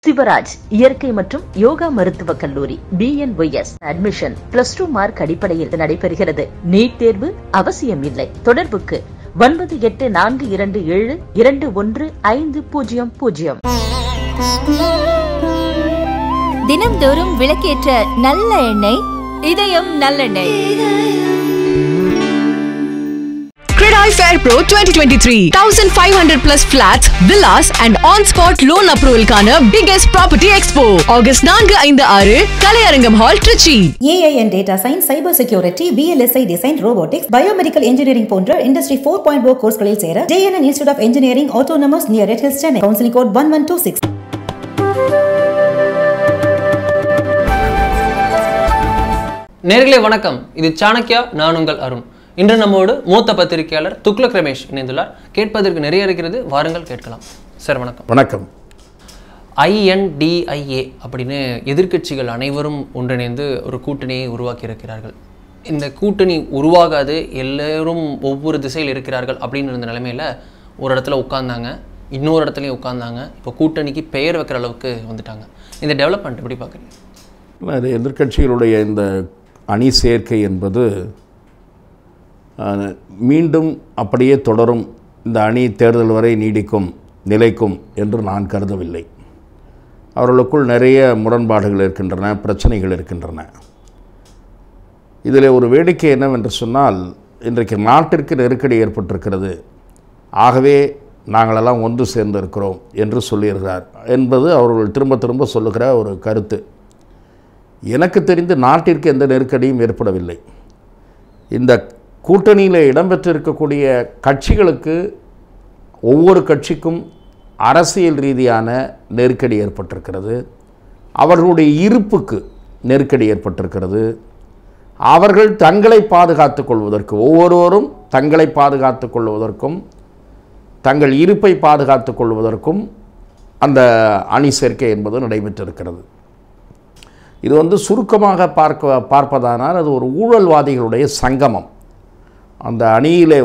சிவராஜ் இயற்கை மற்றும் யோகா மருத்துவக் கல்லூரி BNYS அட்மிஷன் +2 மார்க் அடிப்படையில் நடைபெறுகிறது. நீட் தேர்வு அவசியம் இல்லை. தொடர்புக்கு 9842721500. தினம்தோறும் விளக்கேற்ற நல்ல எண்ணெய் இதயம் நல்லெண்ணெய். Credai Fair Pro 2023 1500 plus flats, villas and on-spot loan approval கான biggest property expo August 4-5-6 கலையரங்கம் Hall, Trichy. AI and data science, cyber security, VLSI design, robotics, biomedical engineering போன்ற industry 4.0 கோர்ஸ்களில் Chera JNN Institute of Engineering Autonomous near Red Hills, Chennai. Counseling code 1126. நேயர்களே வணக்கம். இது சாணக்யா, நான் உங்கள் அருண். இன்று நம்மோடு மூத்த பத்திரிகையாளர் துக்ளக் ரமேஷ் இணைந்துள்ளார். கேட்பதற்கு நிறைய இருக்கிறது, வாருங்கள் கேட்கலாம். சார் வணக்கம். வணக்கம். INDIA அப்படின்னு எதிர்க்கட்சிகள் அனைவரும் ஒன்றிணைந்து ஒரு கூட்டணியை உருவாக்கி இருக்கிறார்கள். இந்த கூட்டணி உருவாகாது, எல்லோரும் ஒவ்வொரு திசையில் இருக்கிறார்கள் அப்படின்னு இருந்த நிலைமையில் ஒரு இடத்துல உட்கார்ந்தாங்க, இன்னொரு இடத்துலையும் உட்கார்ந்தாங்க. இப்போ கூட்டணிக்கு பெயர் வைக்கிற அளவுக்கு வந்துட்டாங்க. இந்த டெவலப்மெண்ட் எப்படி பார்க்குறீங்க? அது எதிர்க்கட்சிகளுடைய இந்த அணி சேர்க்கை என்பது மீண்டும் அப்படியே தொடரும், இந்த அணி தேர்தல் வரை நீடிக்கும், நிலைக்கும் என்று நான் கருதவில்லை. அவர்களுக்குள் நிறைய முரண்பாடுகள் இருக்கின்றன, பிரச்சனைகள் இருக்கின்றன. இதில் ஒரு வேடிக்கை என்னவென்று சொன்னால், இன்றைக்கு நாட்டிற்கு நெருக்கடி ஏற்பட்டிருக்கிறது, ஆகவே நாங்களெல்லாம் ஒன்று சேர்ந்திருக்கிறோம் என்று சொல்லியிருக்கிறார் என்பது அவர்கள் திரும்ப திரும்ப சொல்லுகிற ஒரு கருத்து. எனக்கு தெரிந்து நாட்டிற்கு எந்த நெருக்கடியும் ஏற்படவில்லை. இந்த கூட்டணியில் இடம்பெற்றிருக்கக்கூடிய கட்சிகளுக்கு, ஒவ்வொரு கட்சிக்கும் அரசியல் ரீதியான நெருக்கடி ஏற்பட்டிருக்கிறது. அவர்களுடைய இருப்புக்கு நெருக்கடி ஏற்பட்டிருக்கிறது. அவர்கள் தங்களை பாதுகாத்துக் கொள்வதற்கு, ஒவ்வொருவரும் தங்களை பாதுகாத்துக் கொள்வதற்கும் தங்கள் இருப்பை பாதுகாத்துக் கொள்வதற்கும் அந்த அணி சேர்க்கை என்பது நடைபெற்றிருக்கிறது. இது சுருக்கமாக பார்ப்பதானால் அது ஒரு ஊழல்வாதிகளுடைய சங்கமம். அந்த அணியிலே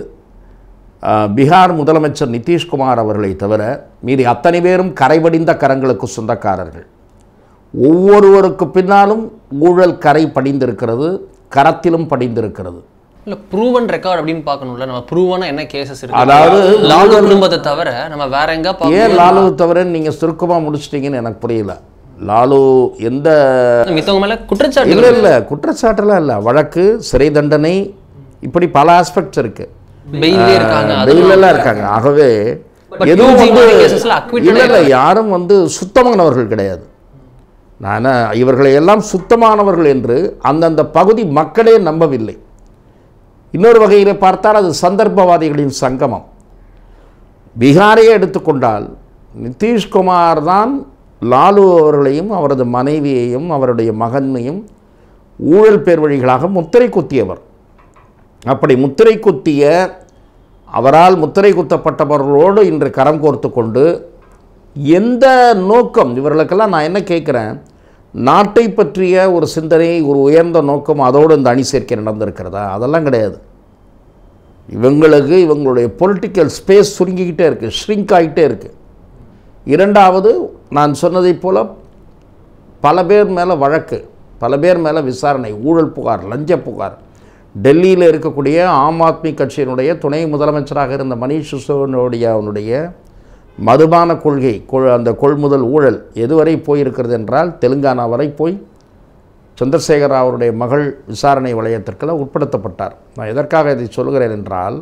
பீகார் முதலமைச்சர் நிதிஷ்குமார் அவர்களை தவிர மீறி அத்தனை பேரும் கரைபடிந்த கரங்களுக்கு சொந்தக்காரர்கள். ஒவ்வொருவருக்கு பின்னாலும் ஊழல் கரை படிந்திருக்கிறது, கரத்திலும் படிந்திருக்கிறது. இல்லை, ப்ரூவன் ரெக்கார்ட் அப்படின்னு பார்க்கணும்ல. நம்ம ப்ரூவனா என்ன கேசஸ் இருக்கு? அதாவது லாலு குடும்பத்தை தவிர நம்ம வேற எங்க பார்க்க? ஏன் லாலு தவிர நீங்கள் சுருக்கமாக முடிச்சிட்டிங்கன்னு எனக்கு புரியல. லாலு எந்த மித்தவங்க மேலே குற்றச்சாட்டு இல்லை, குற்றச்சாட்டுலாம் இல்லை, வழக்கு, சிறை தண்டனை, இப்படி பல ஆஸ்பெக்ட்ஸ் இருக்கு. பெயிலெல்லாம் இருக்காங்க. ஆகவே எதுவும் இல்லை, யாரும் சுத்தமானவர்கள் கிடையாது. நான் இவர்களை எல்லாம் சுத்தமானவர்கள் என்று அந்தந்த பகுதி மக்களே நம்பவில்லை. இன்னொரு வகையில் பார்த்தால் அது சந்தர்ப்பவாதிகளின் சங்கமம். பீகாரையே எடுத்துக்கொண்டால் நிதிஷ்குமார் தான் லாலு அவர்களையும் அவரது மனைவியையும் அவருடைய மகனையும் ஊழல் பேர் வழிகளாக முத்திரை குத்தியவர். அப்படி முத்திரை குத்திய அவரால் முத்திரை குத்தப்பட்டவர்களோடு இன்று கரம் கோர்த்து கொண்டு எந்த நோக்கம் இவர்களுக்கெல்லாம், நான் என்ன கேட்குறேன், நாட்டை பற்றிய ஒரு சிந்தனை, ஒரு உயர்ந்த நோக்கம் அதோடு இந்த அணி சேர்க்கை நடந்திருக்கிறதா? அதெல்லாம் கிடையாது. இவங்களுடைய பொலிட்டிக்கல் ஸ்பேஸ் சுருங்கிக்கிட்டே இருக்குது, ஷ்ரிங்க் ஆகிட்டே இருக்குது. இரண்டாவது, நான் சொன்னதைப் போல் பல பேர் மேலே வழக்கு, பல பேர் மேலே விசாரணை, ஊழல் புகார், லஞ்ச புகார். டெல்லியில் இருக்கக்கூடிய ஆம் ஆத்மி கட்சியினுடைய துணை முதலமைச்சராக இருந்த மணீஷ் சிசோடியாவுடைய மதுபான கொள்கை, அந்த கொள்முதல் ஊழல் எதுவரை போயிருக்கிறது என்றால் தெலுங்கானா வரை போய் சந்திரசேகர அவருடைய மகள் விசாரணை வளையத்திற்கெல்லாம் உட்படுத்தப்பட்டார். நான் எதற்காக இதை சொல்கிறேன் என்றால்,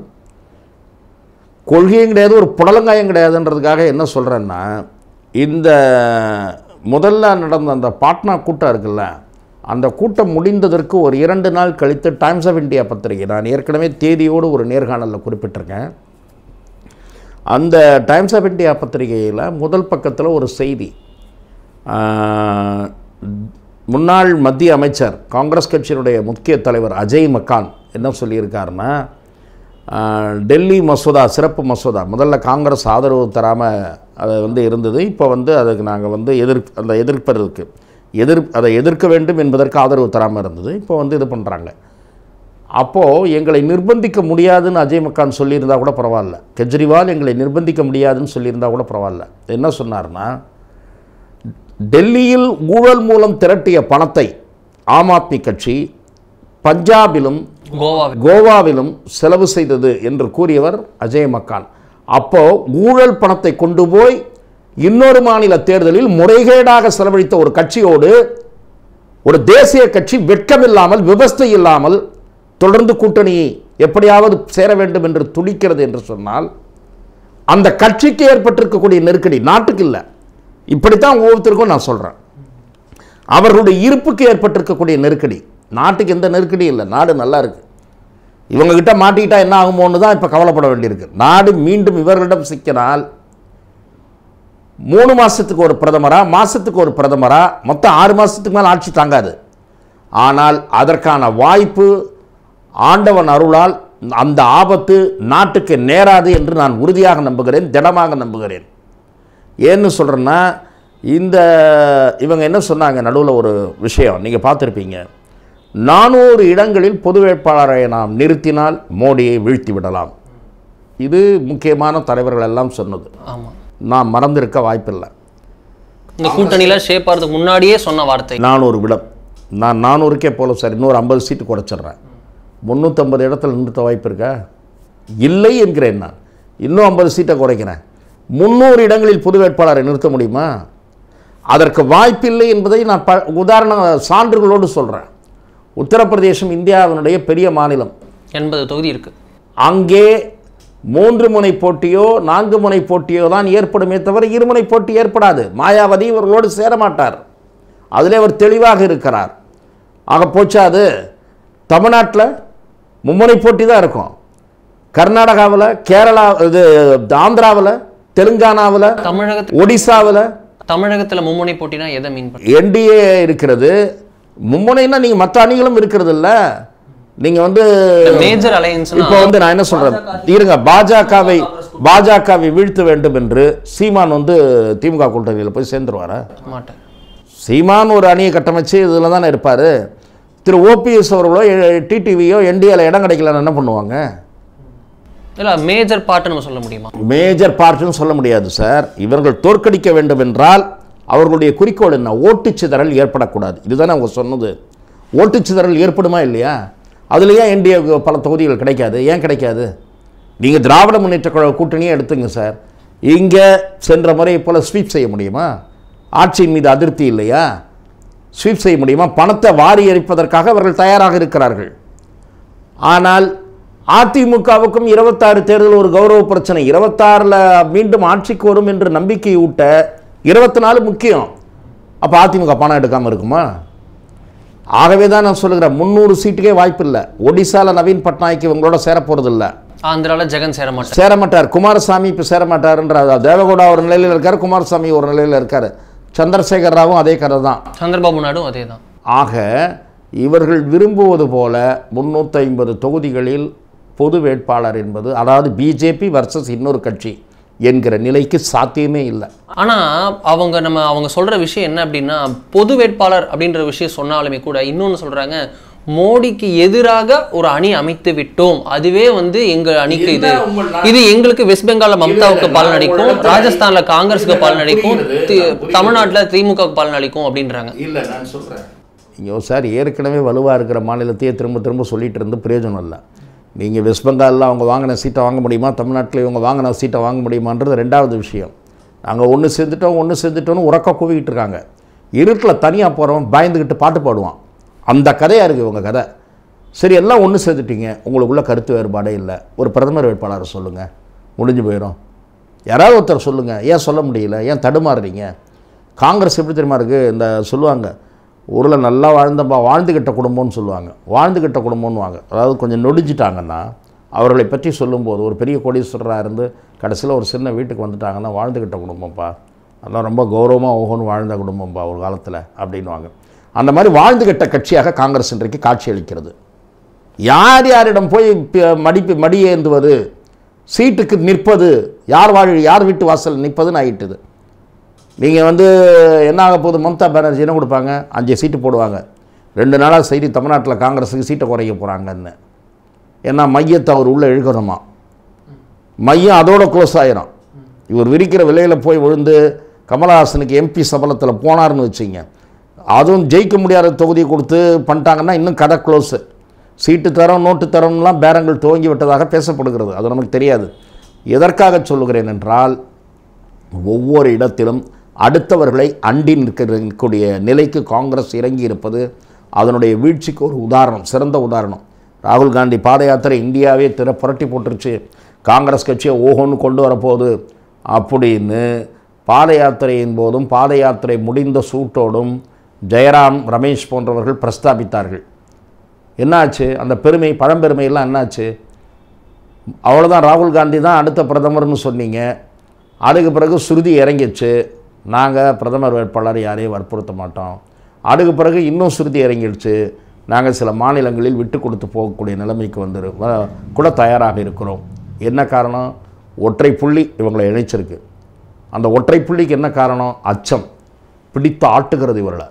கொள்கையும் கிடையாது, ஒரு புடலங்காயம் கிடையாதுன்றதுக்காக என்ன சொல்கிறேன்னா, இந்த முதல்ல நடந்த அந்த பாட்னா கூட்டம் இருக்குல்ல, அந்த கூட்டம் முடிந்ததற்கு ஒரு 2 நாள் கழித்து டைம்ஸ் ஆஃப் இந்தியா பத்திரிகை, நான் ஏற்கனவே தேதியோடு ஒரு நேர்காணலில் குறிப்பிட்டிருக்கேன், அந்த டைம்ஸ் ஆஃப் இந்தியா பத்திரிகையில் முதல் பக்கத்தில் ஒரு செய்தி, முன்னாள் மத்திய அமைச்சர், காங்கிரஸ் கட்சியினுடைய முக்கிய தலைவர் அஜய் மக்கான் என்ன சொல்லியிருக்காருன்னா, டெல்லி மசோதா, சிறப்பு மசோதா, முதல்ல காங்கிரஸ் ஆதரவு தராமல் அது இருந்தது. இப்போ அதுக்கு நாங்கள் அந்த எதிர்ப்பதற்கு அதை எதிர்க்க வேண்டும் என்பதற்கு ஆதரவு தராமல் இருந்தது. இப்போ இது பண்ணுறாங்க. அப்போது எங்களை நிர்பந்திக்க முடியாதுன்னு அஜய் மக்கான் சொல்லியிருந்தால் கூட பரவாயில்ல, கெஜ்ரிவால் எங்களை நிர்பந்திக்க முடியாதுன்னு சொல்லியிருந்தால் கூட பரவாயில்ல. என்ன சொன்னார்னா, டெல்லியில் ஊழல் மூலம் திரட்டிய பணத்தை ஆம் ஆத்மி கட்சி பஞ்சாபிலும் கோவாவிலும் செலவு செய்தது என்று கூறியவர் அஜய் மக்கான். அப்போ ஊழல் பணத்தை கொண்டு போய் இன்னொரு மாநில தேர்தலில் முறைகேடாக செலவழித்த ஒரு கட்சியோடு ஒரு தேசிய கட்சி வெட்கமில்லாமல் விவஸ்தை இல்லாமல் தொடர்ந்து கூட்டணி எப்படியாவது சேர வேண்டும் என்று துடிக்கிறது என்று சொன்னால் அந்த கட்சிக்கு ஏற்பட்டிருக்கக்கூடிய நெருக்கடி நாட்டுக்கு இல்லை. இப்படித்தான் ஒவ்வொருத்தருக்கும் நான் சொல்றேன். அவர்களுடைய இருப்புக்கு ஏற்பட்டிருக்கக்கூடிய நெருக்கடி, நாட்டுக்கு எந்த நெருக்கடியும் இல்லை. நாடு நல்லா இருக்கு. இவங்க கிட்ட மாட்டிக்கிட்டா என்ன ஆகுமோன்னு தான் இப்போ கவலைப்பட வேண்டியிருக்கு. நாடு மீண்டும் இவர்களிடம் சிக்கினால் 3 மாசத்துக்கு ஒரு பிரதமரா, மாசத்துக்கு ஒரு பிரதமரா, மொத்தம் 6 மாசத்துக்கு மேல் ஆட்சி தாங்காது. ஆனால் அதற்கான வாய்ப்பு ஆண்டவன் அருளால் அந்த ஆபத்து நாட்டுக்கு நேராது என்று நான் உறுதியாக நம்புகிறேன், திடமாக நம்புகிறேன். ஏன்னு சொல்கிறேன்னா, இவங்க என்ன சொன்னாங்க, நடுவில் ஒரு விஷயம் நீங்கள் பார்த்துருப்பீங்க, 400 இடங்களில் பொது வேட்பாளரை நாம் நிறுத்தினால் மோடியை வீழ்த்தி விடலாம். இது முக்கியமான தலைவர்கள் எல்லாம் சொன்னது. நான் மறந்திருக்க வாய்ப்பில்லை. இந்த கூட்டணியில் ஷேப் ஆகிறதுக்கு முன்னாடியே சொன்ன வார்த்தை 400 இடம். நான் 400க்கே போல சார், இன்னொரு 50 சீட்டு குறைச்சிட்றேன். 350 இடத்துல நிறுத்த வாய்ப்பு இருக்கா? இல்லை என்கிறேன். நான் இன்னும் 50 சீட்டை குறைக்கிறேன். 300 இடங்களில் பொது வேட்பாளரை நிறுத்த முடியுமா? அதற்கு வாய்ப்பில்லை என்பதை நான் உதாரண சான்றுகளோடு சொல்கிறேன். உத்தரப்பிரதேசம் இந்தியாவினுடைய பெரிய மாநிலம், 80 தொகுதி இருக்கு. அங்கே 3 முனை போட்டியோ 4 முனை போட்டியோ தான் ஏற்படுமே தவிர இருமுனை போட்டி ஏற்படாது. மாயாவதி இவர்களோடு சேரமாட்டார், அதிலே அவர் தெளிவாக இருக்கிறார். ஆக போச்சா அது? தமிழ்நாட்டில் மும்முனை போட்டி தான் இருக்கும். கர்நாடகாவில், கேரளா, இது ஆந்திராவில், தெலுங்கானாவில், ஒடிசாவில். தமிழகத்தில் மும்முனை போட்டினா எதை மீன் பண்ண? என்டிஏ இருக்கிறது. மும்முனைன்னா நீங்கள் மற்ற அணிகளும் இருக்கிறது இல்லை. நீங்க வந்து மேஜர் அலையன்ஸ். இப்போ வந்து நான் என்ன சொல்றேன், இருங்க, பாஜகவை வீழ்த்த வேண்டும் என்று சீமான் வந்து திமுக கூட்டணியில் போய் சேர்ந்துருவாரா? மாட்டார். சீமான் ஒரு அணியை கட்டமைச்சு இதில் தானே இருப்பார். திரு ஓபிஎஸ் அவர்களோ டிடிவியோ என்டிஏல இடம் கிடைக்கலன்னு என்ன பண்ணுவாங்க? இல்லை, மேஜர் பார்ட்னு சொல்ல முடியுமா? மேஜர் பார்ட்னு சொல்ல முடியாது சார். இவர்கள் தோற்கடிக்க வேண்டும் என்றால் அவர்களுடைய குறிக்கோள் என்ன? ஓட்டுச்சிதறல் ஏற்படக்கூடாது. இதுதானே அவங்க சொன்னது. ஓட்டுச்சிதறல் ஏற்படுமா இல்லையா? அதில் ஏன் என்டிஏ பல தொகுதிகள் கிடைக்காது? ஏன் கிடைக்காது? நீங்கள் திராவிட முன்னேற்ற கழக கூட்டணியே எடுத்துங்க சார். இங்கே சென்ற முறையை போல் ஸ்வீப் செய்ய முடியுமா? ஆட்சியின் மீது அதிருப்தி இல்லையா? ஸ்வீப் செய்ய முடியுமா? பணத்தை வாரி எரிப்பதற்காக அவர்கள் தயாராக இருக்கிறார்கள். ஆனால் அதிமுகவுக்கும் 26 தேர்தல் ஒரு கௌரவ பிரச்சனை. 26ல் மீண்டும் ஆட்சிக்கு வரும் என்று நம்பிக்கை ஊட்ட 24 முக்கியம். அப்போ அதிமுக பணம் எடுக்காமல் இருக்குமா? ஆகவே தான் நான் சொல்லுகிறேன், 300 சீட்டுக்கே வாய்ப்பு இல்லை. ஒடிசாவில் நவீன் பட்நாயக் இவங்களோட சேரப்போறது இல்லை. ஆந்திராவில் ஜெகன் சேரமாட்டார். குமாரசாமி இப்போ சேரமாட்டாருன்ற தேவகவுடா ஒரு நிலையில் இருக்கார், குமாரசாமி ஒரு நிலையில் இருக்கார். சந்திரசேகர் ராவும் அதே கதை தான், சந்திரபாபு நாயுடு அதே தான். ஆக இவர்கள் விரும்புவது போல 350 தொகுதிகளில் பொது வேட்பாளர் என்பது, அதாவது பிஜேபி வர்சஸ் இன்னொரு கட்சி என்கிற நிலைக்கு சாத்தியமே இல்லை. ஆனால் அவங்க சொல்கிற விஷயம் என்ன அப்படின்னா, பொது வேட்பாளர் அப்படின்ற விஷயம் சொன்னாலுமே கூட இன்னொன்று சொல்கிறாங்க, மோடிக்கு எதிராக ஒரு அணி அமைத்து விட்டோம், அதுவே வந்து எங்கள் அணிக்கு இது எங்களுக்கு வெஸ்ட் பெங்காலில் மம்தாவுக்கு பலன் அளிக்கும், ராஜஸ்தானில் காங்கிரஸுக்கு பலன் அளிக்கும், தமிழ்நாட்டில் திமுகவுக்கு பலன் அளிக்கும் அப்படின்றாங்க. இல்லை, நான் சொல்கிறேன், ஐயோ சார், ஏற்கனவே வலுவாக இருக்கிற மாநிலத்தையே திரும்ப திரும்ப சொல்லிட்டு இருந்து பிரயோஜனம் இல்லை. நீங்கள் வெஸ்ட் பெங்காலில் அவங்க வாங்கின சீட்டை வாங்க முடியுமா? தமிழ்நாட்டில் இவங்க வாங்கின சீட்டை வாங்க முடியுமான்றது 2வது விஷயம். நாங்கள் ஒன்று சேர்ந்துட்டோன்னு உறக்க கூவிக்கிட்டு இருக்காங்க. இருட்டில் தனியாக போகிறவன் பயந்துக்கிட்டு பாட்டு பாடுவான். அந்த கதையாக இருக்குது இவங்க கதை. சரி, எல்லாம் ஒன்று சேர்த்துட்டீங்க, உங்களுக்குள்ள கருத்து வேறுபாடே இல்லை, ஒரு பிரதமர் வேட்பாளரை சொல்லுங்கள், முடிஞ்சு போயிடும். யாராவது ஒருத்தர் சொல்லுங்கள். ஏன் சொல்ல முடியல? ஏன் தடுமாறுறீங்க? காங்கிரஸ் எப்படி தெரியுமா இருக்குது? இந்த சொல்லுவாங்க, ஊரில் நல்லா வாழ்ந்துக்கிட்ட குடும்பம்னு சொல்லுவாங்க. வாழ்ந்துக்கிட்ட குடும்பம்னு வாங்க, அதாவது கொஞ்சம் நொடிஞ்சிட்டாங்கன்னா அவர்களை பற்றி சொல்லும்போது, ஒரு பெரிய கோடீஸ்வரராக இருந்து கடைசியில் ஒரு சின்ன வீட்டுக்கு வந்துட்டாங்கன்னா வாழ்ந்துக்கிட்ட குடும்பம்ப்பா, அதெல்லாம் ரொம்ப கௌரவமாக ஓகோன்னு வாழ்ந்த குடும்பம்ப்பா ஒரு காலத்தில் அப்படின்வாங்க. அந்த மாதிரி வாழ்ந்துகிட்ட கட்சியாக காங்கிரஸ் இன்றைக்கு காட்சி அளிக்கிறது. யார் யாரிடம் போய் மடியேந்துவது, சீட்டுக்கு நிற்பது, யார் வீட்டு வாசல் நிற்பதுன்னு ஆகிட்டுது. நீங்கள் வந்து என்ன ஆக போகுது? மம்தா பானர்ஜி என்ன கொடுப்பாங்க? 5 சீட்டு போடுவாங்க. 2 நாளாக செய்தி தமிழ்நாட்டில் காங்கிரஸுக்கு சீட்டை குறைக்க போகிறாங்கன்னு. ஏன்னா மையத்தை அவர் உள்ளே இழுக்கணுமா, மையம் அதோட க்ளோஸ் ஆகிரும். இவர் விரிக்கிற விலையில் போய் விழுந்து கமலஹாசனுக்கு எம்பி சபலத்தில் போனார்னு வச்சுங்க, அதுவும் ஜெயிக்க முடியாத தொகுதியை கொடுத்து பண்ணிட்டாங்கன்னா இன்னும் கதை க்ளோஸு. சீட்டு தரம் நோட்டு தரம்லாம் பேரங்கள் துவங்கி விட்டதாக பேசப்படுகிறது. அது நமக்கு தெரியாது. எதற்காக சொல்லுகிறேன் என்றால், ஒவ்வொரு இடத்திலும் அடுத்தவர்களை அண்டி நிற்கக்கூடிய நிலைக்கு காங்கிரஸ் இறங்கி இருப்பது அதனுடைய வீழ்ச்சிக்கு ஒரு உதாரணம், சிறந்த உதாரணம். ராகுல் காந்தி பாத யாத்திரை இந்தியாவே புரட்டி போட்டுருச்சு, காங்கிரஸ் கட்சியை ஓஹோன்னு கொண்டு வரப்போகுது அப்படின்னு பாத யாத்திரையின் போதும் பாத யாத்திரை முடிந்த சூட்டோடும் ஜெயராம், ரமேஷ் போன்றவர்கள் பிரஸ்தாபித்தார்கள். என்னாச்சு? அந்த பெருமை, பழம்பெருமையெல்லாம் என்னாச்சு? அவ்வளோதான், ராகுல் காந்தி தான் அடுத்த பிரதமர்னு சொன்னீங்க. அதுக்கு பிறகு ஸ்ருதி இறங்கிச்சு, நாங்கள் பிரதமர் வேட்பாளர் யாரையும் வற்புறுத்த மாட்டோம். அதுக்கு பிறகு இன்னும் ஸ்ருதி இறங்கிடுச்சு, நாங்கள் சில மாநிலங்களில் விட்டு கொடுத்து போகக்கூடிய நிலைமைக்கு கூட தயாராக இருக்கிறோம். என்ன காரணம்? ஒற்றை புள்ளி இவங்களை இணைச்சிருக்கு. அந்த ஒற்றை புள்ளிக்கு என்ன காரணம்? அச்சம் பிடித்து ஆட்டுகிறது இவர்களை.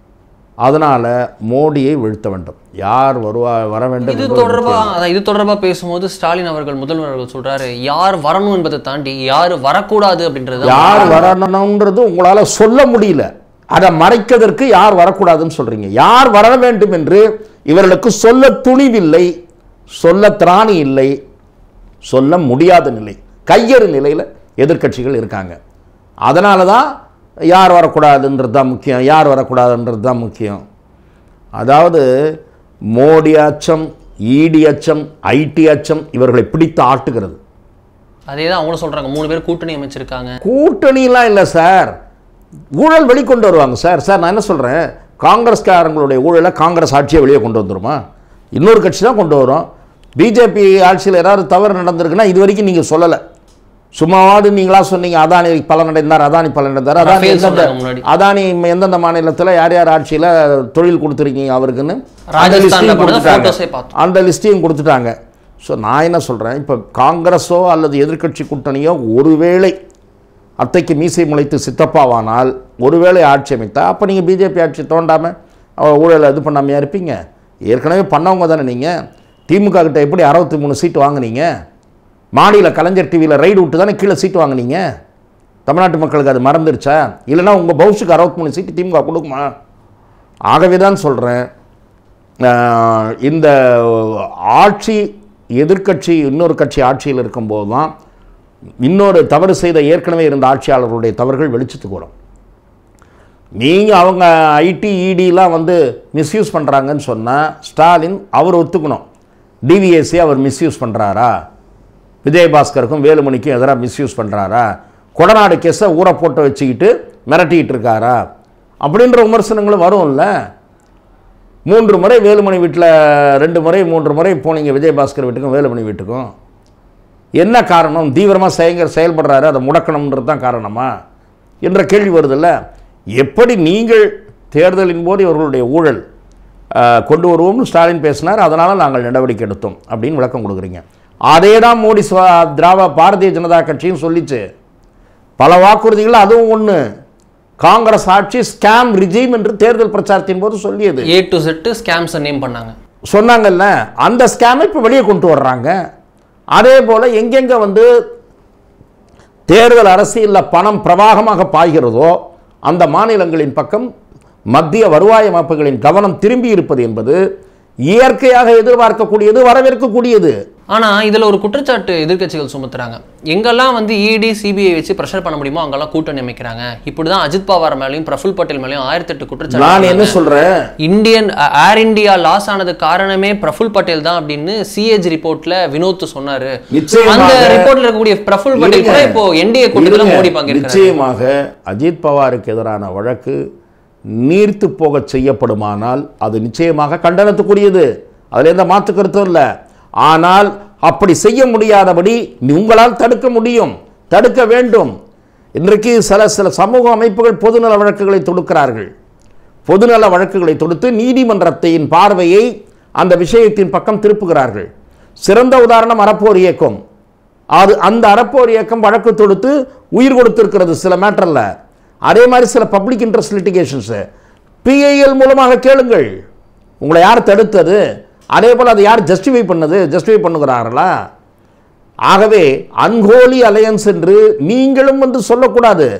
அதனால் மோடியை வீழ்த்த வேண்டும். யார் வர வேண்டும்? இது தொடர்பாக பேசும்போது ஸ்டாலின் அவர்கள், முதல்வர் அவர்கள் சொல்றாரு, யார் வரணும் என்பதை தாண்டி யார் வரக்கூடாது அப்படின்றது. யார் வரணுன்றது உங்களால் சொல்ல முடியல, அதை மறைக்கிறதுக்கு யார் வரக்கூடாதுன்னு சொல்றீங்க. யார் வர வேண்டும் என்று இவர்களுக்கு சொல்ல துணிவில்லை, சொல்ல திராணி இல்லை, சொல்ல முடியாத நிலை, கையறு நிலையில் எதிர்க்கட்சிகள் இருக்காங்க. அதனால தான் யார் வரக்கூடாதுன்றது தான் முக்கியம், யார் வரக்கூடாதுன்றது தான் முக்கியம். அதாவது மோடி அச்சம், இடி அச்சம், ஐடி அச்சம் இவர்களை பிடித்து ஆட்டுகிறது. அதே தான் அவங்க சொல்கிறாங்க. 3 பேர் கூட்டணி அமைச்சிருக்காங்க. கூட்டணிலாம் இல்லை சார், ஊழல் வெளிக்கொண்டு வருவாங்க சார். சார் நான் என்ன சொல்கிறேன், காங்கிரஸ்காரங்களுடைய ஊழலை காங்கிரஸ் ஆட்சியை வெளியே கொண்டு வந்துருமா? இன்னொரு கட்சி தான் கொண்டு வரும். பிஜேபி ஆட்சியில் ஏதாவது தவறு நடந்திருக்குன்னா இது வரைக்கும் நீங்கள் சொல்லலை. சும்மாவாது நீங்களா சொன்னீங்க, அதானி பலன் அடைந்தார், அதானி பலன் அடைந்தார். அதானி எந்தெந்த மாநிலத்தில் யார் யார் ஆட்சியில் தொழில் கொடுத்துருக்கீங்க அவருக்குன்னு அந்த லிஸ்டையும் கொடுத்துட்டாங்க. ஸோ நான் என்ன சொல்கிறேன், இப்போ காங்கிரஸோ அல்லது எதிர்க்கட்சி கூட்டணியோ ஒருவேளை அத்தைக்கு மீசை முளைத்து சித்தப்பாவானால் ஒருவேளை ஆட்சி அமைத்தா, அப்போ நீங்கள் பிஜேபி ஆட்சி தோண்டாமல் ஊழலை இது பண்ணாமையாக இருப்பீங்க. ஏற்கனவே பண்ணவங்க தானே நீங்கள். திமுக கிட்ட எப்படி 63 சீட்டு வாங்கினீங்க? மாநில கலைஞர் டிவியில் ரைடு விட்டு தானே கீழே சீட்டு வாங்கினீங்க. தமிழ்நாட்டு மக்களுக்கு அது மறந்துருச்சா? இல்லைனா உங்கள் பவுசுக்கு 63 சீட்டு திமுக கொடுக்குமா? ஆகவே தான் சொல்கிறேன், இந்த ஆட்சி எதிர்க்கட்சி இன்னொரு கட்சி ஆட்சியில் இருக்கும்போது தான் இன்னொரு தவறு செய்த ஏற்கனவே இருந்த ஆட்சியாளர்களுடைய தவறுகள் வெளிச்சத்துக்கு வரும். நீங்கள் அவங்க ஐடி இடிலாம் மிஸ்யூஸ் பண்ணுறாங்கன்னு சொன்னால் ஸ்டாலின் அவர் ஒத்துக்கணும். டிவிஎஸ்சி அவர் மிஸ்யூஸ் பண்ணுறாரா? விஜயபாஸ்கருக்கும் வேலுமணிக்கும் எதிராக மிஸ்யூஸ் பண்ணுறாரா? கொடநாடு கேஸை ஊற போட்டு வச்சுக்கிட்டு மிரட்டிக்கிட்டு இருக்காரா? அப்படின்ற விமர்சனங்களும் வரும்ல. 3 முறை வேலுமணி வீட்டில் 2 முறை 3 முறை போனீங்க விஜயபாஸ்கர் வீட்டுக்கும் வேலுமணி வீட்டுக்கும். என்ன காரணம்? தீவிரமாக செயல்படுறாரு, அதை முடக்கணுன்றது தான் காரணமா என்ற கேள்வி வருதில்ல. எப்படி நீங்கள் தேர்தலின் போது இவர்களுடைய ஊழல் கொண்டு வருவோம்னு ஸ்டாலின் பேசினார், அதனால் நாங்கள் நடவடிக்கை எடுத்தோம் அப்படின்னு விளக்கம் கொடுக்குறீங்க. அதே தான் மோடி பாரதிய ஜனதா கட்சியும் சொல்லிச்சு. பல வாக்குறுதிகள் அதுவும் ஒன்று. காங்கிரஸ் ஆட்சி ஸ்கேம் ரிஜிம் என்று தேர்தல் பிரச்சாரத்தின் போது சொல்லியது. A to Z scams name பண்ணாங்க, சொன்னாங்கல்ல. அந்த ஸ்கேமை இப்போ வெளியே கொண்டு வர்றாங்க. அதே போல் எங்கெங்கே தேர்தல் அரசியலில் பணம் பிரவாகமாக பாய்கிறதோ அந்த மாநிலங்களின் பக்கம் மத்திய வருவாய் அமைப்புகளின் கவனம் திரும்பி இருப்பது என்பது இயற்கையாக எதிர்பார்க்கக்கூடியது, வரவேற்கக்கூடியது. ஆனால் இதில் ஒரு குற்றச்சாட்டு எதிர்க்கட்சிகள் சுமத்துறாங்க. எங்கெல்லாம் இடி சிபிஐ வச்சு ப்ரெஷர் பண்ண முடியுமோ அங்கெல்லாம் கூட்டணி அமைக்கிறாங்க. இப்படி தான் அஜித் பவார் மேலேயும் பிரஃபுல் பட்டேல் மேலேயும் 1008 குற்றச்சாட்டு. நான் என்ன சொல்கிறேன், ஏர் இந்தியா லாஸ் ஆனது காரணமே பிரஃபுல் பட்டேல் தான் அப்படின்னு சிஏஜி ரிப்போர்ட்ல வினோத் சொன்னாரு. அந்த ரிப்போர்ட்ல இருக்கக்கூடிய பிரஃபுல் பட்டேல் கூட இப்போ என்டிஏ கூட்டணியில மோடி பங்கேற்கிறார். நிச்சயமாக அஜித் பவாருக்கு எதிரான வழக்கு நீர்த்து போக செய்யப்படுமானால் அது நிச்சயமாக கண்டனத்துக்குரியது, அதில் எந்த மாற்று கருத்தும் இல்லை. ஆனால் அப்படி செய்ய முடியாதபடி உங்களால் தடுக்க முடியும், தடுக்க வேண்டும். இன்றைக்கு சில சமூக அமைப்புகள் பொதுநல வழக்குகளை தொடுக்கிறார்கள். பொதுநல வழக்குகளை தொடுத்து நீதிமன்றத்தின் பார்வையை அந்த விஷயத்தின் பக்கம் திருப்புகிறார்கள். சிறந்த உதாரணம் அறப்போர் இயக்கம். அந்த அறப்போர் இயக்கம் வழக்கு தொடுத்து உயிர் கொடுத்திருக்கிறது சில மேட்டர்ல. அதே மாதிரி சில பப்ளிக் இன்ட்ரெஸ்ட் லிட்டிகேஷன்ஸ் பிஐஎல் மூலமாக கேளுங்கள், உங்களை யார் தடுத்தது, அதே போல் அதை யார் ஜஸ்டிஃபை பண்ணுகிறார்களா? ஆகவே அன்ஹோலி அலையன்ஸ் என்று நீங்களும் சொல்லக்கூடாது.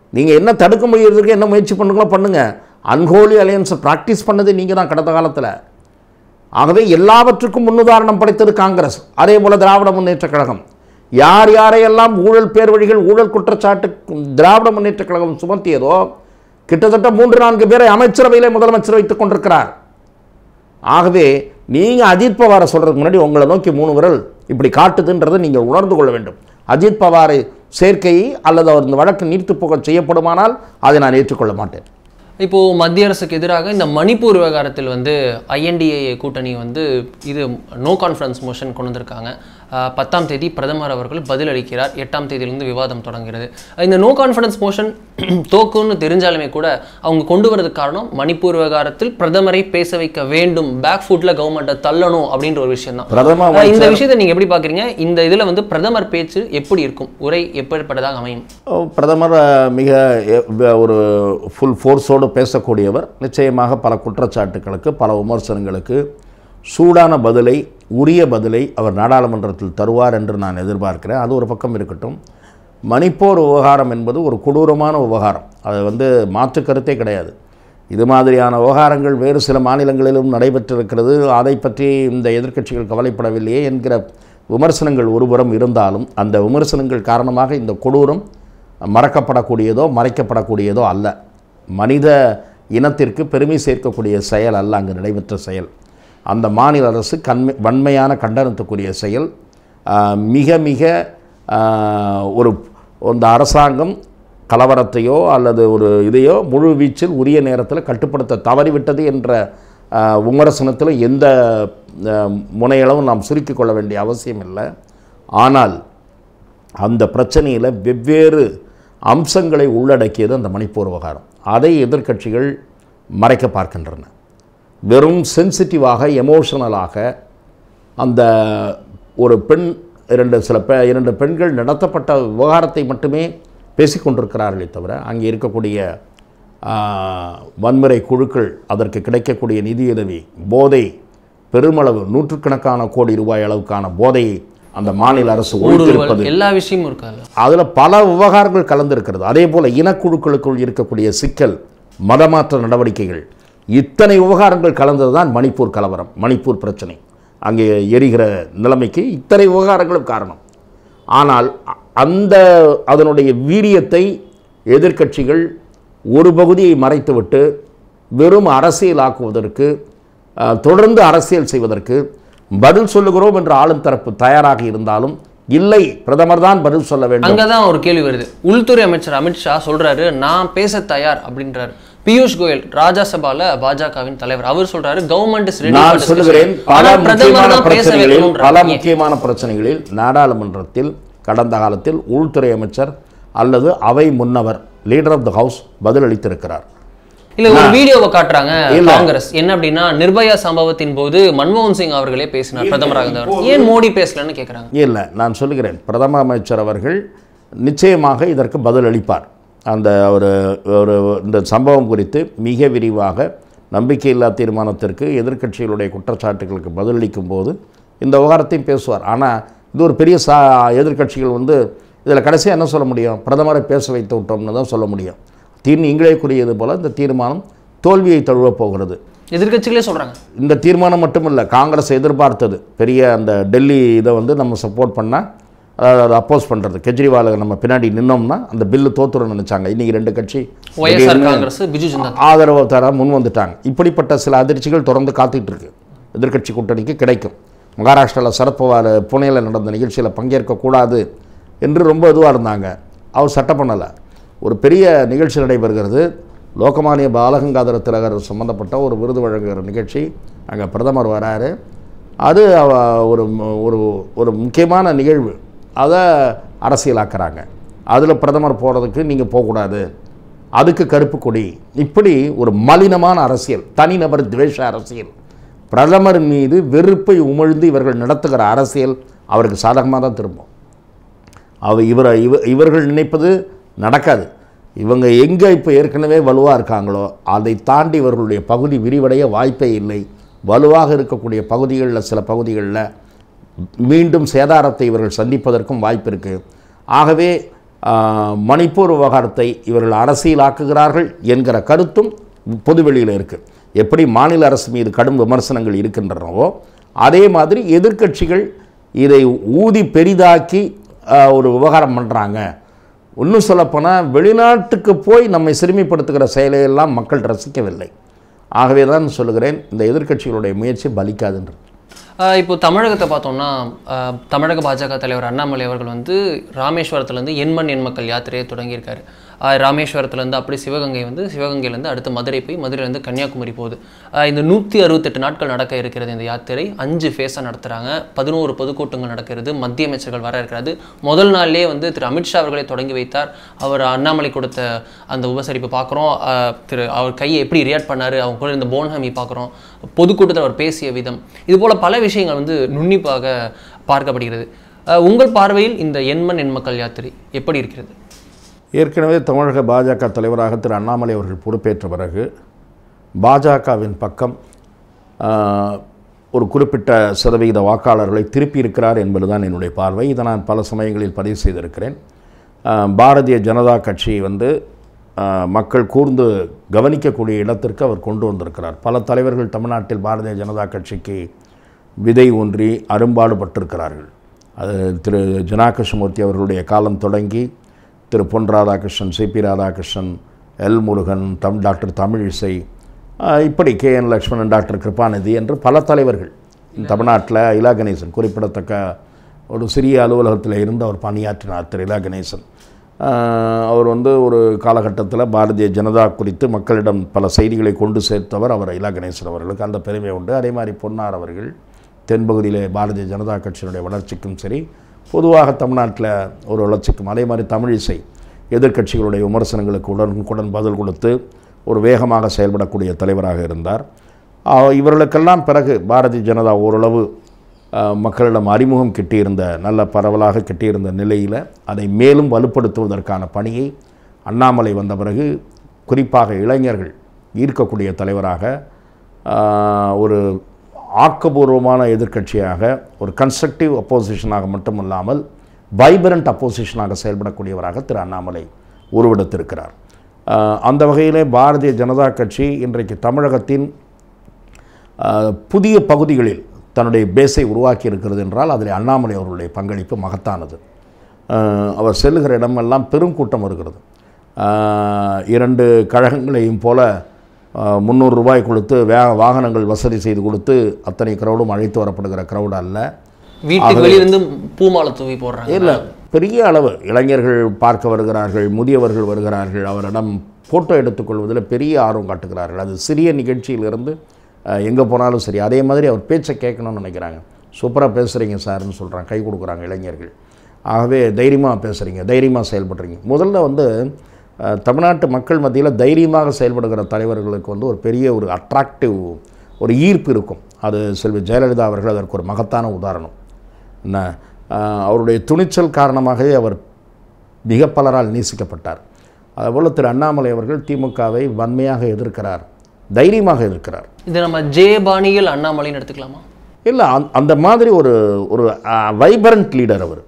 நீங்கள் என்ன தடுக்க முடியறதுக்கு என்ன முயற்சி பண்ணுங்களோ பண்ணுங்கள். அன்ஹோலி அலையன்ஸை ப்ராக்டிஸ் பண்ணது நீங்கள் தான் கடந்த காலத்தில். ஆகவே எல்லாவற்றுக்கும் முன்னுதாரணம் படைத்தது காங்கிரஸ். அதே போல் திராவிட முன்னேற்றக் கழகம். யார் யாரையெல்லாம் ஊழல் பேர் வழிகள் ஊழல் குற்றச்சாட்டு திராவிட முன்னேற்றக் கழகம் சுமத்தியதோ கிட்டத்தட்ட 3-4 பேரை அமைச்சரவையிலே முதலமைச்சர் வைத்துக் கொண்டிருக்கிறார். ஆகவே நீங்கள் அஜித் பவாரை சொல்கிறதுக்கு முன்னாடி உங்களை நோக்கி 3 விரல் இப்படி காட்டுதுன்றதை நீங்கள் உணர்ந்து கொள்ள வேண்டும். அஜித் பவாரை சேர்க்கையை அல்லது அவர் இந்த வழக்கு நீர்த்து போக செய்யப்படுமானால் அதை நான் ஏற்றுக்கொள்ள மாட்டேன். இப்போது மத்திய அரசுக்கு எதிராக இந்த மணிப்பூர் விவகாரத்தில் வந்து INDA கூட்டணி வந்து இது நோ கான்ஃபரன்ஸ் மோஷன் கொண்டு வந்திருக்காங்க. 10ஆம் தேதி பிரதமர் அவர்கள் பதில் அளிக்கிறார். 8ஆம் தேதியிலிருந்து விவாதம் தொடங்குகிறது. இந்த நோ கான்ஃபரன்ஸ் மோஷன் தோக்குன்னு தெரிஞ்சாலுமே கூட அவங்க கொண்டு வரதுக்கு காரணம் மணிப்பூர் விவகாரத்தில் பிரதமரை பேச வைக்க வேண்டும், பேக் ஃபுட்ல கவர்மெண்ட்டை தள்ளணும் அப்படின்ற ஒரு விஷயம் தான். இந்த விஷயத்தை நீங்கள் எப்படி பார்க்குறீங்க? இந்த இதில் வந்து பிரதமர் பேச்சு எப்படி இருக்கும், உரை எப்படிப்பட்டதாக அமையும்? பிரதமர் மிக ஒரு ஃபுல் ஃபோர்ஸோடு பேசக்கூடியவர். நிச்சயமாக பல குற்றச்சாட்டுகளுக்கு பல விமர்சனங்களுக்கு சூடான பதிலை உரிய பதிலை அவர் நாடாளுமன்றத்தில் தருவார் என்று நான் எதிர்பார்க்கிறேன். அது ஒரு பக்கம் இருக்கட்டும். மணிப்பூர் விவகாரம் என்பது ஒரு கொடூரமான விவகாரம். அது வந்து மாற்று கருத்தே கிடையாது. இது மாதிரியான விவகாரங்கள் வேறு சில மாநிலங்களிலும் நடைபெற்றிருக்கிறது. அதை பற்றி இந்த எதிர்க்கட்சிகள் கவலைப்படவில்லையே என்கிற விமர்சனங்கள் ஒருபுறம் இருந்தாலும் அந்த விமர்சனங்கள் காரணமாக இந்த கொடூரம் மறக்கப்படக்கூடியதோ மறைக்கப்படக்கூடியதோ அல்ல. மனித இனத்திற்கு பெருமை சேர்க்கக்கூடிய செயல் அல்ல அங்கு நடைபெற்ற செயல். அந்த மாநில அரசு வன்மையான கண்டனத்துக்குரிய செயல். மிக மிக ஒரு அந்த அரசாங்கம் கலவரத்தையோ அல்லது ஒரு இதையோ முழு வீச்சில் உரிய நேரத்தில் கட்டுப்படுத்த தவறிவிட்டது என்ற விமர்சனத்தில் எந்த முனையளவும் நாம் சுருக்கிக் கொள்ள வேண்டிய அவசியம் இல்லை. ஆனால் அந்த பிரச்சனையில் வெவ்வேறு அம்சங்களை உள்ளடக்கியது அந்த மணிப்பூர் விவகாரம். அதை எதிர்க்கட்சிகள் மறைக்க பார்க்கின்றன. வெறும் சென்சிட்டிவாக எமோஷனலாக அந்த ஒரு பெண் இரண்டு பெண்கள் நடத்தப்பட்ட விவகாரத்தை மட்டுமே பேசிக்கொண்டிருக்கிறார்களே தவிர அங்கே இருக்கக்கூடிய வன்முறை குழுக்கள், அதற்கு கிடைக்கக்கூடிய நிதியுதவி, போதை, பெருமளவு நூற்றுக்கணக்கான கோடி ரூபாய் அளவுக்கான போதையை அந்த மாநில அரசு ஒழித்திருப்பது, எல்லா விஷயமும் இருக்காது. அதில் பல விவகாரங்கள் கலந்திருக்கிறது. அதே போல் இனக்குழுக்களுக்குள் இருக்கக்கூடிய சிக்கல், மதமாற்ற நடவடிக்கைகள், இத்தனை விவகாரங்கள் கலந்தது தான் மணிப்பூர் கலவரம், மணிப்பூர் பிரச்சனை. அங்கே எரிகிற நிலைமைக்கு இத்தனை விவகாரங்களும் காரணம். ஆனால் அதனுடைய வீரியத்தை எதிர்க்கட்சிகள் ஒரு பகுதியை மறைத்துவிட்டு வெறும் அரசியலாக்குவதற்கு, தொடர்ந்து அரசியல் செய்வதற்கு பதில் சொல்லுகிறோம் என்று ஆளும் தரப்பு தயாராக இருந்தாலும் இல்லை, பிரதமர் தான் பதில் சொல்ல வேண்டும். அங்கதான் ஒரு கேள்வி வருது. உள்துறை அமைச்சர் அமித்ஷா சொல்றாரு நான் பேச தயார் அப்படின்றாரு. பியூஷ் கோயல் ராஜ்யசபால பாஜகவின் தலைவர், அவர் சொல்றாரு கவர்மெண்ட் இஸ் ரெடி. நான் சொல்லுகிறேன், பல முக்கியமான பிரச்சனைகளில் நாடாளுமன்றத்தில் கடந்த காலத்தில் உள்துறை அமைச்சர் அல்லது அவை முன்னவர் லீடர் ஆஃப் த ஹவுஸ் பதில் அளித்திருக்கிறார். இல்ல ஒரு வீடியோவை காட்டுறாங்க காங்கிரஸ். என்ன அப்படின்னா, நிர்பயா சம்பவத்தின் போது மன்மோகன் சிங் அவர்களே பேசினார் பிரதமராக இருந்தவர், ஏன் மோடி பேசலன்னு கேட்குறாங்க. இல்லை, நான் சொல்லுகிறேன், பிரதம அமைச்சர் அவர்கள் நிச்சயமாக இதற்கு பதில் அளிப்பார். அந்த ஒரு இந்த சம்பவம் குறித்து மிக விரிவாக நம்பிக்கையில்லா தீர்மானத்திற்கு எதிர்க்கட்சிகளுடைய குற்றச்சாட்டுகளுக்கு பதிலளிக்கும் போது இந்த விவகாரத்தையும் பேசுவார். ஆனால் இது ஒரு பெரிய எதிர்க்கட்சிகள் வந்து இதில் கடைசியாக என்ன சொல்ல முடியும்? பிரதமரை பேச வைத்து விட்டோம்னு தான் சொல்ல முடியும். நீங்களே கூறியது போல் இந்த தீர்மானம் தோல்வியை தழுவப் போகிறது. எதிர்க்கட்சிகளே சொல்கிறாங்க. இந்த தீர்மானம் மட்டுமில்லை, காங்கிரஸ் எதிர்பார்த்தது பெரிய அந்த டெல்லி இதை வந்து நம்ம சப்போர்ட் பண்ணால், அதாவது அதை அப்போஸ் பண்ணுறது, கெஜ்ரிவாலை நம்ம பின்னாடி நின்னோம்னா அந்த பில்லு தோத்துறன்னு நினச்சாங்க. இன்றைக்கி 2 கட்சி ஆதரவு தர முன் வந்துட்டாங்க. இப்படிப்பட்ட சில அதிர்ச்சிகள் தொடர்ந்து காத்துக்கிட்டு இருக்கு. எதிர்க்கட்சி கூட்டணிக்கு கிடைக்கும். மகாராஷ்டிராவில் சரத்பவார் புனேயில் நடந்த நிகழ்ச்சியில் பங்கேற்கக்கூடாது என்று ரொம்ப இதுவாக இருந்தாங்க. அவர் சட்டம் பண்ணலை. ஒரு பெரிய நிகழ்ச்சி நடைபெறுகிறது. லோகமானிய பாலகங்காதர திலகர் சம்பந்தப்பட்ட ஒரு விருது வழங்குகிற நிகழ்ச்சி. அங்கே பிரதமர் வராரு. அது ஒரு ஒரு ஒரு முக்கியமான நிகழ்வு. அதை அரசியலாக்குறாங்க. அதில் பிரதமர் போகிறதுக்கு நீங்கள் போகக்கூடாது, அதுக்கு கருப்பு கொடி, இப்படி ஒரு மலினமான அரசியல், தனிநபர் துவேஷ அரசியல், பிரதமர் மீது வெறுப்பை உமிழ்ந்து இவர்கள் நடத்துகிற அரசியல் அவருக்கு சாதகமாக தான் திரும்பும். இவர்கள் நினைப்பது நடக்காது. இவங்க எங்கே இப்போ ஏற்கனவே வலுவாக இருக்காங்களோ அதை தாண்டி இவர்களுடைய பகுதி விரிவடைய வாய்ப்பே இல்லை. வலுவாக இருக்கக்கூடிய பகுதிகளில் சில பகுதிகளில் மீண்டும் சேதாரத்தை இவர்கள் சந்திப்பதற்கும் வாய்ப்பு இருக்குது. ஆகவே மணிப்பூர் விவகாரத்தை இவர்கள் அரசியலாக்குகிறார்கள் என்கிற கருத்தும் பொதுவெளியில் இருக்குது. எப்படி மாநில அரசு மீது கடும் விமர்சனங்கள் இருக்கின்றனவோ அதே மாதிரி எதிர்க்கட்சிகள் இதை ஊதி பெரிதாக்கி ஒரு விவகாரம் பண்ணுறாங்க. இன்னும் சொல்லப்போனால் வெளிநாட்டுக்கு போய் நம்மை சிறுமிப்படுத்துகிற செயலையெல்லாம் மக்கள் ரசிக்கவில்லை. ஆகவே தான் சொல்லுகிறேன், இந்த எதிர்க்கட்சிகளுடைய முயற்சி பலிக்காதுன்றது. இப்போ தமிழகத்தை பார்த்தோம்னா தமிழக பாஜக தலைவர் அண்ணாமலை அவர்கள் வந்து ராமேஸ்வரத்துலேருந்து எண்மண் எண்மக்கள் யாத்திரையை தொடங்கியிருக்காரு. ராமேஸ்வரத்துலேருந்து அப்படி சிவகங்கையிலேருந்து அடுத்து மதுரை போய் மதுரையிலேருந்து கன்னியாகுமரி போகுது. இந்த 168 நாட்கள் நடக்க இருக்கிறது இந்த யாத்திரை. 5 ஃபேஸாக நடத்துகிறாங்க. 11 பொதுக்கூட்டங்கள் நடக்கிறது. மத்திய அமைச்சர்கள் வர இருக்கிறது. முதல் நாள்லேயே வந்து திரு அமித்ஷா அவர்களை தொடங்கி வைத்தார். அவர் அண்ணாமலை கொடுத்த அந்த உபசரிப்பு பார்க்குறோம். அவர் கையை எப்படி ரியாக்ட் பண்ணார், அவங்க கூட இந்த போன்ஹாமி பார்க்குறோம். பொதுக்கூட்டத்தில் அவர் பேசிய விதம், இதுபோல் பல விஷயங்கள் வந்து நுண்ணிப்பாக பார்க்கப்படுகிறது. உங்கள் பார்வையில் இந்த எண்மண் எண்மக்கள் யாத்திரை எப்படி இருக்கிறது? ஏற்கனவே தமிழக பாஜக தலைவராக திரு அண்ணாமலை அவர்கள் பொறுப்பேற்ற பிறகு பாஜகவின் பக்கம் ஒரு குறிப்பிட்ட சதவிகித வாக்காளர்களை திருப்பி இருக்கிறார் என்பதுதான் என்னுடைய பார்வை. இதை நான் பல சமயங்களில் பதிவு செய்திருக்கிறேன். பாரதிய ஜனதா கட்சி வந்து மக்கள் கூர்ந்து கவனிக்கக்கூடிய இடத்திற்கு அவர் கொண்டு வந்திருக்கிறார். பல தலைவர்கள் தமிழ்நாட்டில் பாரதிய ஜனதா கட்சிக்கு விதை ஒன்றி அரும்பாடுபட்டிருக்கிறார்கள். அது திரு ஜனாகிருஷ்ணமூர்த்தி அவர்களுடைய காலம் தொடங்கி Thiru Pon Radhakrishnan, CP Radhakrishnan, L Murugan, doctor Tamilisai, இப்படி KN லக்ஷ்மணன், டாக்டர் கிருபாநிதி என்று பல தலைவர்கள் தமிழ்நாட்டில். இலா கணேசன் குறிப்பிடத்தக்க ஒரு சிறிய அலுவலகத்தில் இருந்து அவர் பணியாற்றினார். திரு இலா கணேசன் அவர் வந்து ஒரு காலகட்டத்தில் பாரதிய ஜனதா குறித்து மக்களிடம் பல செய்திகளை கொண்டு சேர்த்தவர். அவர் இலா கணேசன் அவர்களுக்கு அந்த பெருமை உண்டு. அதே மாதிரி பொன்னார் அவர்கள் தென்பகுதியிலே பாரதிய ஜனதா கட்சியினுடைய வளர்ச்சிக்கும் சரி, பொதுவாக தமிழ்நாட்டில் ஒரு வளர்ச்சிக்கும். அதே மாதிரி தமிழிசை எதிர்க்கட்சிகளுடைய விமர்சனங்களுக்கு உடனுக்குடன் பதில் கொடுத்து ஒரு வேகமாக செயல்படக்கூடிய தலைவராக இருந்தார். இவர்களுக்கெல்லாம் பிறகு பாரதிய ஜனதா ஓரளவு மக்களிடம் அறிமுகம் கிட்டியிருந்த, நல்ல பரவலாக கிட்டியிருந்த நிலையில் அதை மேலும் வலுப்படுத்துவதற்கான பணியை அண்ணாமலை வந்த பிறகு குறிப்பாக இளைஞர்கள் ஈர்க்கக்கூடிய தலைவராக, ஒரு ஆக்கபூர்வமான எதிர்க்கட்சியாக, ஒரு கன்ஸ்ட்ரக்டிவ் அப்போசிஷனாக மட்டுமல்லாமல் வைப்ரண்ட் அப்போசிஷனாக செயல்படக்கூடியவராக திரு அண்ணாமலை உருவெடுத்திருக்கிறார். அந்த வகையிலே பாரதிய ஜனதா கட்சி இன்றைக்கு தமிழகத்தின் புதிய பகுதிகளில் தன்னுடைய பேஸை உருவாக்கி இருக்கிறது என்றால் அதில் அண்ணாமலை அவர்களுடைய பங்களிப்பு மகத்தானது. அவர் செல்லுகிற இடமெல்லாம் பெருங்கூட்டம் வருகிறது. 2 கழகங்களையும் போல 300 ரூபாய் கொடுத்து வாகனங்கள் வசதி செய்து கொடுத்து அத்தனை கிரௌடும் அழைத்து வரப்படுகிற கிரௌடு அல்ல. வீட்டுக்கு வெளியிருந்து பூமாலை தூவி போடுறாங்க. இல்லை, பெரிய அளவு இளைஞர்கள் பார்க்க வருகிறார்கள், முதியவர்கள் வருகிறார்கள். அவரிடம் ஃபோட்டோ எடுத்துக்கொள்வதில் பெரிய ஆர்வம் காட்டுகிறார்கள். அது சிறிய நிகழ்ச்சியிலிருந்து எங்கே போனாலும் சரி. அதே மாதிரி அவர் பேச்சை கேட்கணும்னு நினைக்கிறாங்க. சூப்பராக பேசுகிறீங்க சார்னு சொல்கிறாங்க, கை கொடுக்குறாங்க இளைஞர்கள். ஆகவே தைரியமாக பேசுகிறீங்க, தைரியமாக செயல்படுறீங்க. முதல்ல வந்து தமிழ்நாட்டு மக்கள் மத்தியில் தைரியமாக செயல்படுகிற தலைவர்களுக்கு வந்து ஒரு பெரிய ஒரு அட்ராக்டிவ் ஒரு ஈர்ப்பு இருக்கும். அது செல்வி ஜெயலலிதா அவர்கள் அதற்கு ஒரு மகத்தான உதாரணம். என்ன, அவருடைய துணிச்சல் காரணமாகவே அவர் மிக பலரால் நேசிக்கப்பட்டார். அதுபோல் திரு அண்ணாமலை அவர்கள் திமுகவை வன்மையாக எதிர்க்கிறார், தைரியமாக எதிர்க்கிறார். இது நம்ம ஜெயபாணியில் அண்ணாமலைன்னு எடுத்துக்கலாமா? இல்லை, அந்த மாதிரி ஒரு ஒரு வைப்ரண்ட் லீடர் அவர்.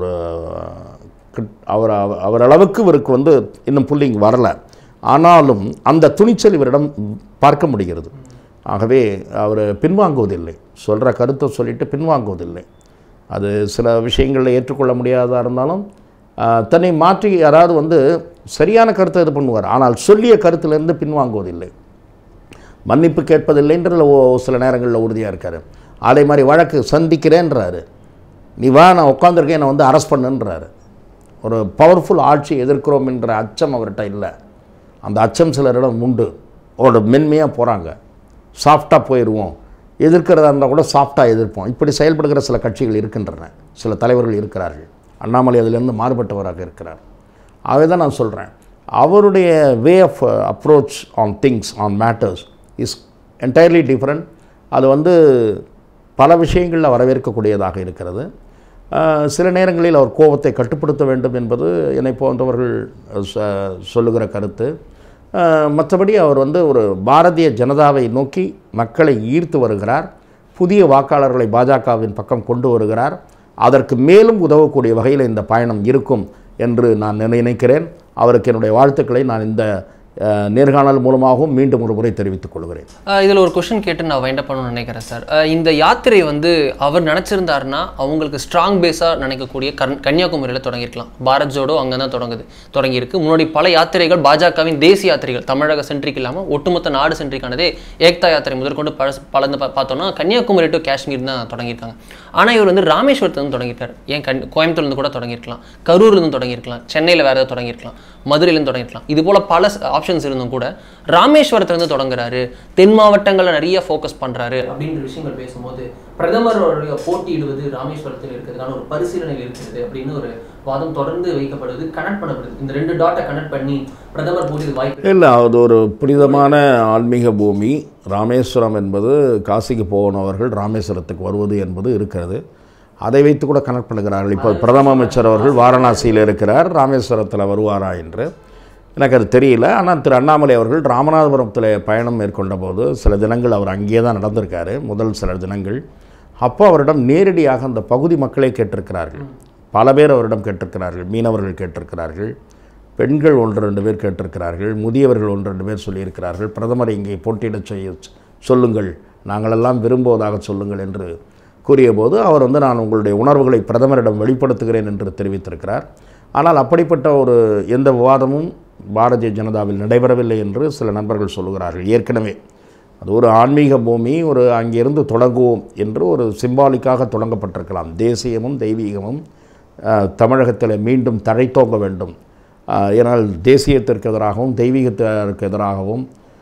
அவர் அளவுக்கு இவருக்கு வந்து இன்னும் புல்லிங் வரலை. ஆனாலும் அந்த துணிச்சல் இவரிடம் பார்க்க முடிகிறது. ஆகவே அவர் பின்வாங்குவதில்லை, சொல்கிற கருத்தை சொல்லிட்டு பின்வாங்குவதில்லை. அது சில விஷயங்களில் ஏற்றுக்கொள்ள முடியாததாக இருந்தாலும் தன்னை மாற்றி யாராவது வந்து சரியான கருத்தை இது பண்ணுவார். ஆனால் சொல்லிய கருத்திலிருந்து பின்வாங்குவதில்லை, மன்னிப்பு கேட்பதில்லைன்றதில் சில நேரங்களில் உறுதியாக இருக்கார். அதே மாதிரி வழக்கு சந்திக்கிறேன்றாரு, நீ வா நான் உட்காந்துருக்கேன், என்னை வந்து அரெஸ்ட் பண்ணுன்றாரு. ஒரு பவர்ஃபுல் ஆட்சி எதிர்க்கிறோம் என்ற அச்சம் அவர்கிட்ட இல்லை. அந்த அச்சம் சிலரிடம் உண்டு. அவரோட மென்மையாக போகிறாங்க, சாஃப்டாக போயிடுவோம், எதிர்க்கிறதா இருந்தால் கூட சாஃப்டாக எதிர்ப்போம். இப்படி செயல்படுகிற சில கட்சிகள் இருக்கின்றன, சில தலைவர்கள் இருக்கிறார்கள். அண்ணாமலை அதிலிருந்து மாறுபட்டவராக இருக்கிறார். ஆகவே தான் நான் சொல்கிறேன், அவருடைய way of approach on things, on matters is entirely different. அது வந்து பல விஷயங்களில் வரவேற்கக்கூடியதாக இருக்கிறது. சில நேரங்களில் அவர் கோபத்தை கட்டுப்படுத்த வேண்டும் என்பது என்னை போன்றவர்கள் சொல்லுகிற கருத்து. மற்றபடி அவர் வந்து ஒரு பாரதிய ஜனதாவை நோக்கி மக்களை ஈர்த்து வருகிறார், புதிய வாக்காளர்களை பாஜகவின் பக்கம் கொண்டு வருகிறார். அதற்கு மேலும் உதவக்கூடிய வகையில் இந்த பயணம் இருக்கும் என்று நான் நினைக்கிறேன். அவருக்கு என்னுடைய வாழ்த்துக்களை நான் இந்த நேர்காணல் மூலமாகவும் மீண்டும் ஒரு முறை தெரிவித்துக் கொள்கிறேன். இதில் ஒரு கொஸ்டின் கேட்டு நான் வைண்ட் அப் பண்ணணும்னு நினைக்கிறேன் சார். இந்த யாத்திரை வந்து அவர் நினச்சிருந்தாருன்னா அவங்களுக்கு ஸ்ட்ராங் பேஸாக நினைக்கக்கூடிய கன்னியாகுமரியில் தொடங்கியிருக்கலாம். பாரத் ஜோடோ அங்கே தான் தொடங்கியிருக்கு. முன்னாடி பல யாத்திரைகள் பாஜகவின் தேசிய யாத்திரைகள் தமிழக சென்ட்ரிக் இல்லாமல் ஒட்டுமொத்த நாடு சென்ட்ரிக்கானதே ஏக்தா யாத்திரை முதற்கொண்டு பலந்து பார்த்தோம்னா கன்னியாகுமரி டு காஷ்மீர் தான் தொடங்கியிருக்காங்க. ஆனால் இவர் வந்து ராமேஸ்வரத்துலேருந்து தொடங்கியிருக்காரு. ஏன் கோயம்புத்தூர்லேருந்து கூட தொடங்கியிருக்கலாம், கரூர்லேருந்து தொடங்கியிருக்கலாம், சென்னையில் வேறு ஏதாவது தொடங்கியிருக்கலாம், மதுரையிலேருந்து தொடங்கியிருக்கலாம். இது போல் பல ஆப்ஷன்ஸ் இருந்தும் கூட ராமேஸ்வரத்திலிருந்து தொடங்குறாரு, தென் மாவட்டங்களில் நிறைய ஃபோக்கஸ் பண்ணுறாரு அப்படின்ற விஷயங்கள் பேசும்போது பிரதமருடைய போட்டியிடுவது ராமேஸ்வரத்தில் இருக்கிறதுக்கான ஒரு பரிசீலனை இருக்கிறது அப்படின்னு ஒரு வாதம் தொடர்ந்து வைக்கப்படுது, கனெக்ட் பண்ணப்படுது. இந்த 2 டாட்டை கனெக்ட் பண்ணி பிரதமர் போட்டி வாய்ப்பு இல்லை. அது ஒரு புனிதமான ஆன்மீக பூமி. ராமேஸ்வரம் என்பது காசிக்கு போனவர்கள் ராமேஸ்வரத்துக்கு வருவது என்பது இருக்கிறது. அதை வைத்து கூட கனெக்ட் பண்ணுகிறார்கள். இப்போ பிரதம அமைச்சர் அவர்கள் வாரணாசியில் இருக்கிறார், ராமேஸ்வரத்தில் வருவாரா என்று எனக்கு அது தெரியல. ஆனால் திரு அண்ணாமலை அவர்கள் ராமநாதபுரத்தில் பயணம் மேற்கொண்ட போது சில தினங்கள் அவர் அங்கேயே தான் நடந்திருக்காரு, முதல் சில தினங்கள். அப்போ அவரிடம் நேரடியாக அந்த பகுதி மக்களே கேட்டிருக்கிறார்கள். பல பேர் அவரிடம் கேட்டிருக்கிறார்கள். மீனவர்கள் கேட்டிருக்கிறார்கள், பெண்கள் 1-2 பேர் கேட்டிருக்கிறார்கள், முதியவர்கள் 1-2 பேர் சொல்லியிருக்கிறார்கள். பிரதமரை இங்கே போட்டியிட சொல்லுங்கள், நாங்களெல்லாம் விரும்புவதாக சொல்லுங்கள் என்று கூறிய போது அவர் வந்து நான் உங்களுடைய உணர்வுகளை பிரதமரிடம் வெளிப்படுத்துகிறேன் என்று தெரிவித்திருக்கிறார். ஆனால் அப்படிப்பட்ட ஒரு எந்த விவாதமும் பாரதிய ஜனதாவில் நடைபெறவில்லை என்று சில நண்பர்கள் சொல்லுகிறார்கள். ஏற்கனவே அது ஒரு ஆன்மீக பூமி, ஒரு அங்கிருந்து தொடங்குவோம் என்று ஒரு சிம்பாலிக்காக தொடங்கப்பட்டிருக்கலாம். தேசியமும் தெய்வீகமும் தமிழகத்தில் மீண்டும் தழைத்தோங்க வேண்டும். ஏனால் தேசியத்திற்கு எதிராகவும் தெய்வீகத்திற்கு எதிராகவும்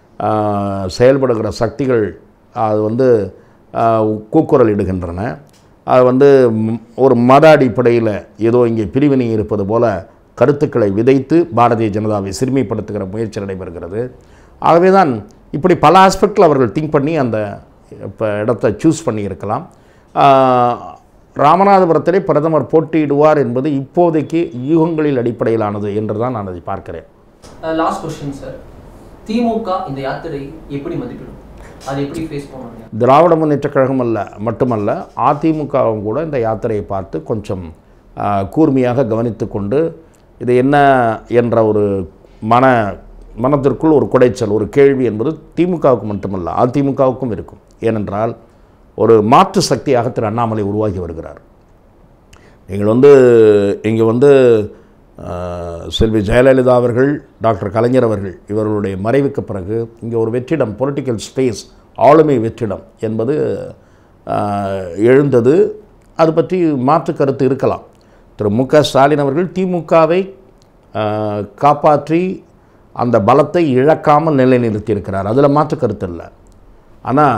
செயல்படுகிற சக்திகள் அது வந்து கூக்குரல் இடுகின்றன. அது வந்து ஒரு மத அடிப்படையில் ஏதோ இங்கே பிரிவினை இருப்பது போல கருத்துக்களை விதைத்து பாரதிய ஜனதாவை சிறுமைப்படுத்துகிற முயற்சி நடைபெறுகிறது. ஆகவே தான் இப்படி பல ஆஸ்பெக்டில் அவர்கள் திங்க் பண்ணி அந்த இப்போ இடத்தை சூஸ் பண்ணியிருக்கலாம். ராமநாதபுரத்திலே பிரதமர் போட்டியிடுவார் என்பது இப்போதைக்கு யூகங்களில் அடிப்படையிலானது என்று தான் நான் அதை பார்க்கிறேன். லாஸ்ட் கொஸ்டின் சார், திமுக இந்த யாத்திரை எப்படி மதிப்பிடும், அதை எப்படி ஃபேஸ் பண்ணுவாங்க? திராவிட முன்னேற்ற கழகம் மட்டுமல்ல, அதிமுகவும் கூட இந்த யாத்திரையை பார்த்து கொஞ்சம் கூர்மையாக கவனித்து கொண்டு இது என்ன என்ற ஒரு மனத்திற்குள் ஒரு குடைச்சல், ஒரு கேள்வி என்பது திமுகவுக்கு மட்டுமல்ல அதிமுகவுக்கும் இருக்கும். ஏனென்றால் ஒரு மாற்று சக்தியாக திரு அண்ணாமலை உருவாகி வருகிறார். நீங்கள் வந்து இங்கே வந்து செல்வி ஜெயலலிதா அவர்கள், டாக்டர் கலைஞர் அவர்கள் இவர்களுடைய மறைவுக்கு பிறகு இங்கே ஒரு வெற்றிடம், பொலிட்டிக்கல் ஸ்பேஸ், ஆளுமை வெற்றிடம் என்பது எழுந்தது. அது பற்றி மாற்று கருத்து இருக்கலாம். திரு மு.க. ஸ்டாலின் அவர்கள் திமுகவை காப்பாற்றி அந்த பலத்தை இழக்காமல் நிலைநிறுத்தியிருக்கிறார், அதில் மாற்று கருத்து இல்லை. ஆனால்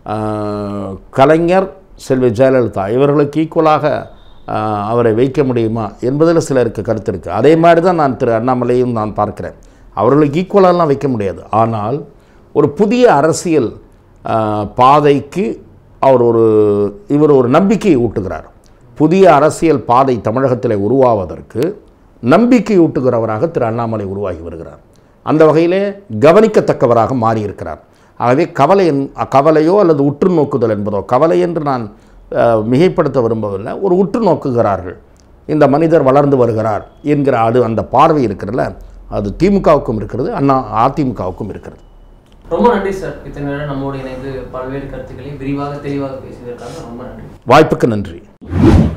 கலைஞர், செல்வி ஜெயலலிதா இவர்களுக்கு ஈக்குவலாக அவரை வைக்க முடியுமா என்பதில் சிலருக்கு கருத்து இருக்குது. அதே மாதிரி தான் நான் திரு அண்ணாமலையும் நான் பார்க்கிறேன். அவர்களுக்கு ஈக்குவலாலாம் வைக்க முடியாது. ஆனால் ஒரு புதிய அரசியல் பாதைக்கு இவர் ஒரு நம்பிக்கையை ஊட்டுகிறார். புதிய அரசியல் பாதை தமிழகத்தில் உருவாவதற்கு நம்பிக்கை ஊட்டுகிறவராக திரு அண்ணாமலை உருவாகி வருகிறார். அந்த வகையிலே கவனிக்கத்தக்கவராக மாறியிருக்கிறார். ஆகவே கவலையோ அல்லது உற்று நோக்குதல் என்பதோ, கவலை என்று நான் மிகைப்படுத்த விரும்பவில்லை, ஒரு உற்று நோக்குகிறார்கள். இந்த மனிதர் வளர்ந்து வருகிறார் என்கிற அந்த பார்வை இருக்கிறதுல, அது திமுகவுக்கும் இருக்கிறது, அதிமுகவுக்கும் இருக்கிறது. ரொம்ப நன்றி சார். இத்தனை நேரம் நம்மோடு இணைந்து பல்வேறு கருத்துக்களை விரிவாக தெளிவாக பேசியதற்காக ரொம்ப நன்றி. வாய்ப்புக்கு நன்றி.